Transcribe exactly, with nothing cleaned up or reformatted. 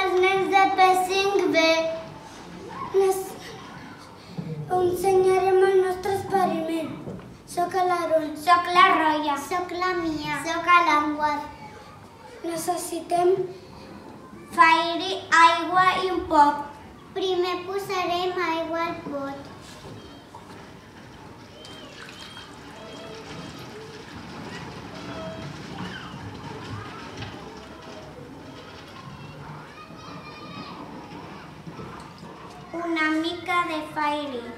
els nens de P cinc B. Ensenyarem el nostre experiment. Soc l'Aaron. Soc la Roia. Soc la Mia. Soc l'Anwar. Necessitem Fairy, aigua i un pot. Primer posarem aigua al pot. Una mica de Fairy.